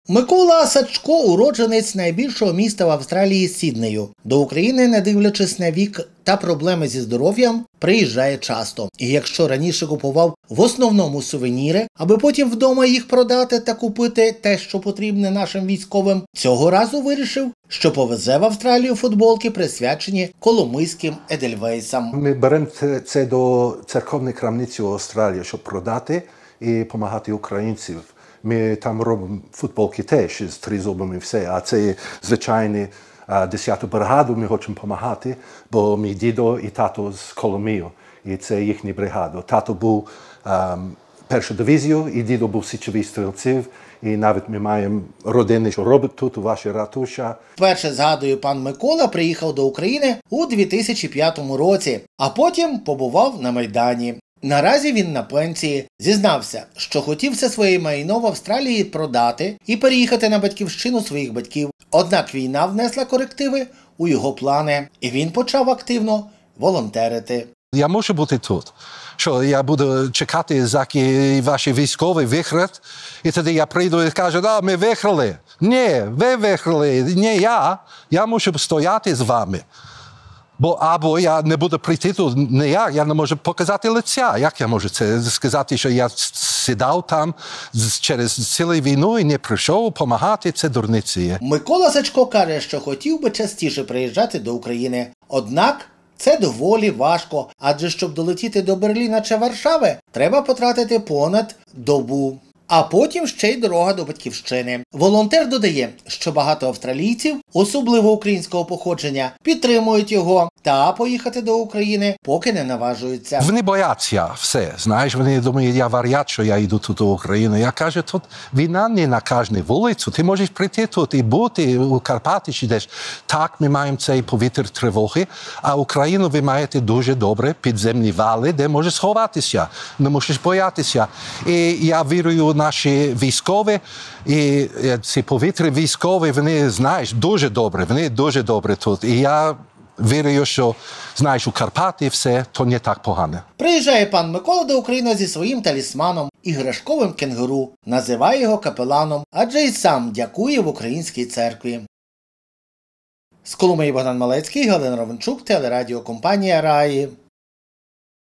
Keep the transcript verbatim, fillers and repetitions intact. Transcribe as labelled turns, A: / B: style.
A: Микола Сачко – уродженець найбільшого міста в Австралії Сіднею. До України, не дивлячись на вік та проблеми зі здоров'ям, приїжджає часто. І якщо раніше купував в основному сувеніри, аби потім вдома їх продати та купити те, що потрібне нашим військовим, цього разу вирішив, що повезе в Австралію футболки, присвячені коломийським едельвейсам.
B: Ми беремо це до церковної крамниці у Австралії, щоб продати і допомагати українцям. Ми там робимо футболки теж з тризубами і все, а це звичайні десяту бригаду ми хочемо допомагати, бо мій дідо і тато з Коломию, і це їхня бригада. Тато був ем, першу дивізію, і дідо був січовий стрільців, і навіть ми маємо родини, що робить тут, у вашій ратуша.
A: Вперше, згадую, пан Микола приїхав до України у дві тисячі п'ятому році, а потім побував на Майдані. Наразі він на пенсії. Зізнався, що хотів все своє майно в Австралії продати і переїхати на батьківщину своїх батьків. Однак війна внесла корективи у його плани, і він почав активно волонтерити.
B: Я можу бути тут, що я буду чекати, заки ваші військові виграють, і тоді я прийду і кажу, да, ми виграли. Ні, ви виграли, не я. Я мушу стояти з вами. Бо або я не буду прийти тут, не я, я не можу показати лиця. Як я можу це сказати, що я сідав там через цілу війну і не прийшов допомагати, це дурниці.
A: Микола Сачко каже, що хотів би частіше приїжджати до України. Однак це доволі важко, адже щоб долетіти до Берліна чи Варшави, треба потратити понад добу. А потім ще й дорога до батьківщини. Волонтер додає, що багато австралійців, особливо українського походження, підтримують його та поїхати до України поки не наважуються.
B: Вони бояться все, знаєш, вони думають, я варіат, що я йду тут до України. Я кажу, тут війна не на кожній вулиці, ти можеш прийти тут і бути у Карпати чи десь. Так, ми маємо цей повітря тривоги, а Україну ви маєте дуже добре підземні вали, де можеш сховатися, не мусиш боятися. І я вірую наші військові, і ці повітря військові, вони, знаєш, дуже добре, вони дуже добре тут. І я вірю, що, знаєш, у Карпати все, то не так погано.
A: Приїжджає пан Микола до України зі своїм талісманом – іграшковим кенгуру. Називає його капеланом, адже й сам дякує в українській церкві. З Коломиї Богдан Малецький, Галина Ровенчук, телерадіокомпанія «Раї».